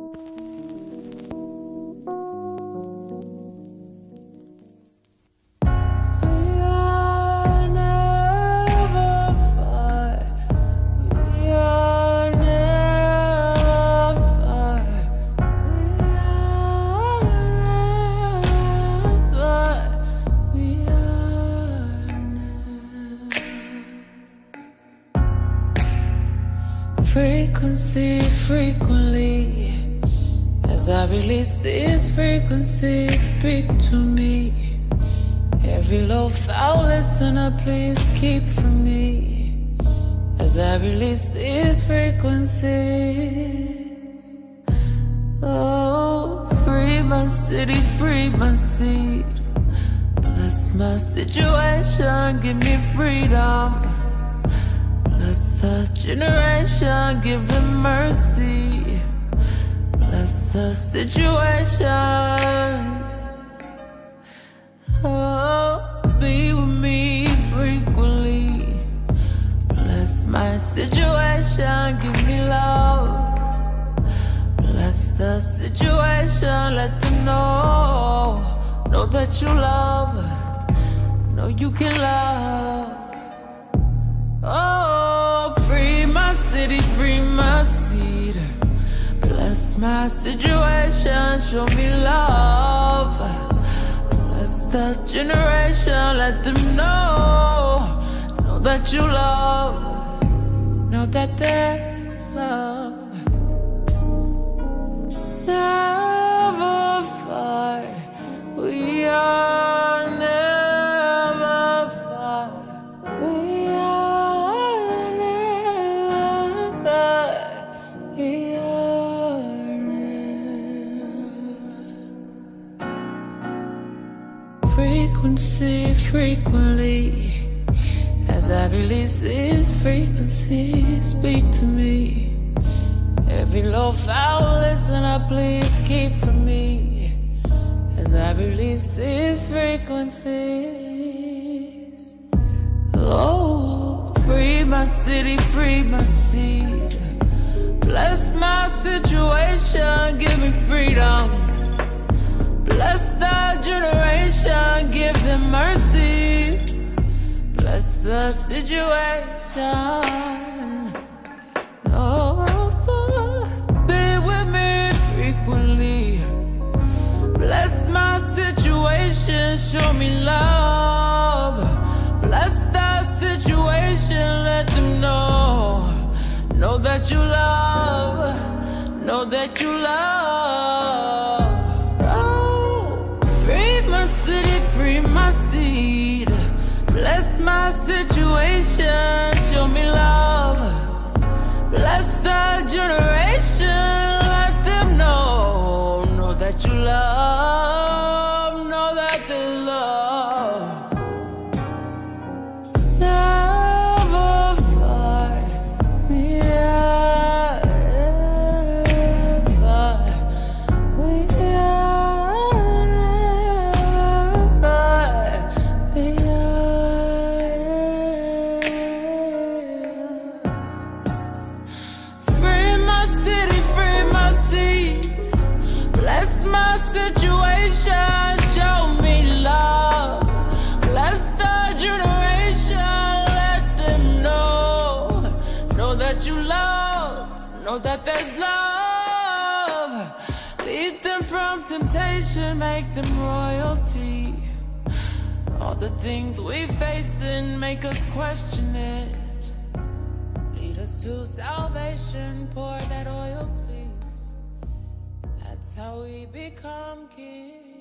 Frequency, frequently, as I release this frequency, speak to me. Every low foul listener, please keep from me. As I release these frequencies. Oh, free my city, free my seed. Bless my situation, give me freedom. Bless the generation, give them mercy. Bless the situation. Oh, be with me frequently. Bless my situation, give me love. Bless the situation, let them know that you love, know you can love. Oh, free my city, free my seed. Bless my situation, show me love. Bless the generation, let them know that you love, know that there's love. Never far, we are never far. We are never, we are never. Frequency, frequently, as I release this frequency, speak to me. Every low foul listener, please keep from me. As I release these frequencies. Oh, free my city, free my seed. Bless my situation, give me freedom. Bless the generation, give them mercy. Bless the situation. Oh, be with me frequently. Bless my situation, show me love. Bless the situation, let them know that you love, know that you love. Oh, free my city, free my seed. Bless my situation, show me love. Bless the generation, let them know that you love, know that they love. Never far, we are never, we are never, we bless my situation, show me love. Bless the generation, let them know that you love, know that there's love. Lead them from temptation, make them royalty. All the things we face and make us question it. Lead us to salvation, pour that oil, please. That's how we become kings.